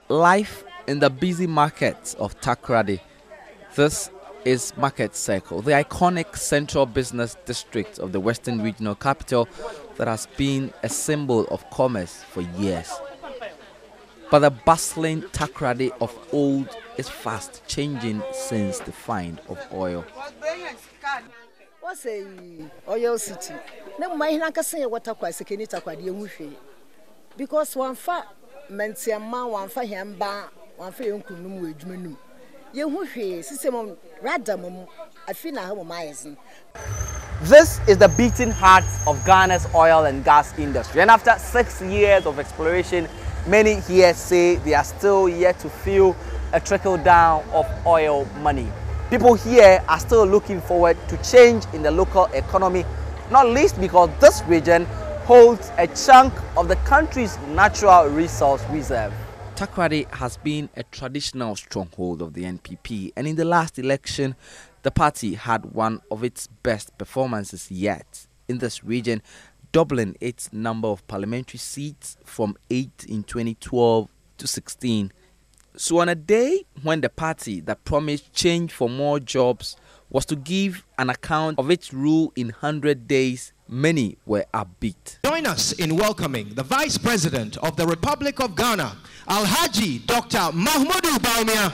Life in the busy markets of Takoradi. This is Market Circle, the iconic central business district of the Western Regional Capital that has been a symbol of commerce for years. But the bustling Takoradi of old is fast changing since the find of oil. What's a oil city? No, my Nakasa, what Takoradi, because one fat Mensiama, one for him, one for young Kunum with Menu. You system radam, I feel I have my. This is the beating heart of Ghana's oil and gas industry, and after 6 years of exploration, many here say they are still yet to feel a trickle down of oil money. People here are still looking forward to change in the local economy, not least because this region holds a chunk of the country's natural resource reserve. Takoradi has been a traditional stronghold of the NPP, and in the last election, the party had one of its best performances yet in this region, doubling its number of parliamentary seats from 8 in 2012 to 16. So on a day when the party that promised change for more jobs was to give an account of its rule in 100 days, many were upbeat. Join us in welcoming the Vice President of the Republic of Ghana, Alhaji Dr. Mahmoud Bawumia.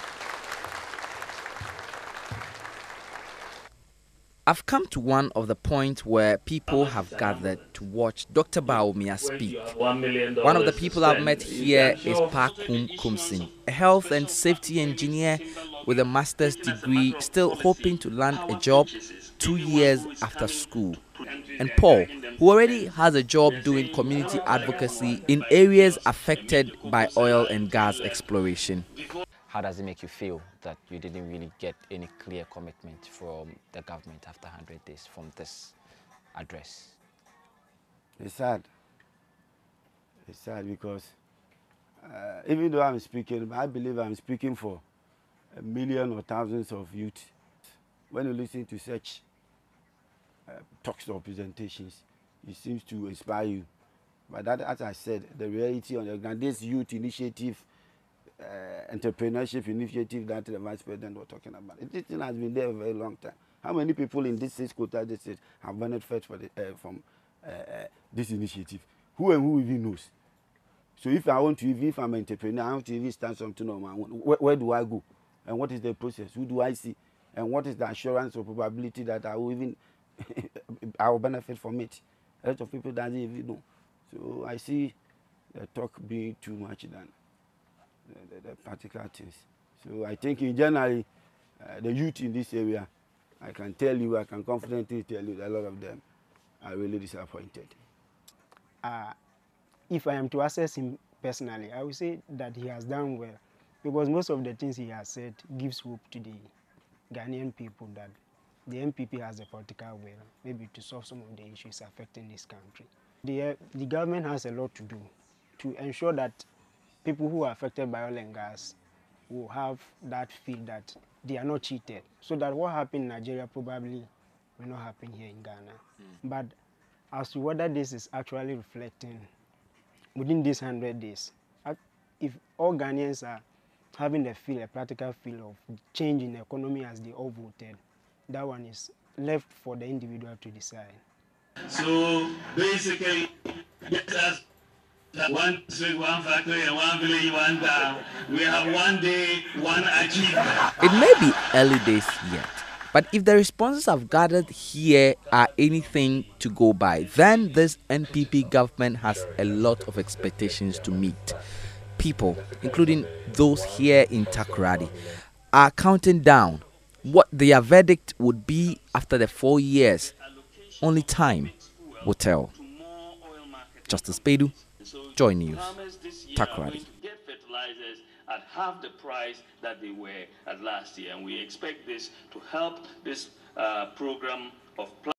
I've come to one of the points where people have gathered to watch Dr. Bawumia speak. One of the people I've met here is Pakum Kumsin, a health and safety engineer with a master's degree, still hoping to land a job 2 years after school. And Paul, who already has a job doing community advocacy in areas affected by oil and gas exploration. How does it make you feel that you didn't really get any clear commitment from the government after 100 days from this address? It's sad. It's sad because even though I'm speaking, I believe I'm speaking for a million or thousands of youth. When you listen to such talks or presentations, it seems to inspire you. But that, as I said, the reality on the ground, this youth initiative, entrepreneurship initiative that the Vice President was talking about, this thing has been there a very long time. How many people in this quota district have benefited from this initiative? Who and who even knows? So if I want to, if I'm an entrepreneur, I want to even start something on my own. Where do I go? And what is the process? Who do I see? And what is the assurance or probability that I will even I will benefit from it? A lot of people don't even know. So I see the talk being too much than the particular things. So I think in general, the youth in this area, I can tell you, I can confidently tell you that a lot of them are really disappointed. If I am to assess him personally, I would say that he has done well, because most of the things he has said gives hope to the Ghanaian people that the MPP has a political will, maybe to solve some of the issues affecting this country. The government has a lot to do to ensure that people who are affected by oil and gas will have that feel that they are not cheated, so that what happened in Nigeria probably will not happen here in Ghana. But as to whether this is actually reflecting within these 100 days, if all Ghanaians are having a practical feel of change in the economy as they all voted, that one is left for the individual to decide. So basically, just as one district, one factory, and one village, one town, we have one day, one achievement. It may be early days yet, but if the responses I've gathered here are anything to go by, then this NPP government has a lot of expectations to meet. People, including those here in Takoradi, are counting down what their verdict would be after the 4 years. Only time will tell. Justice Baidoo, JoyNews, Takoradi. Get fertilizers at half the price that they were at last year, and we expect this to help this program of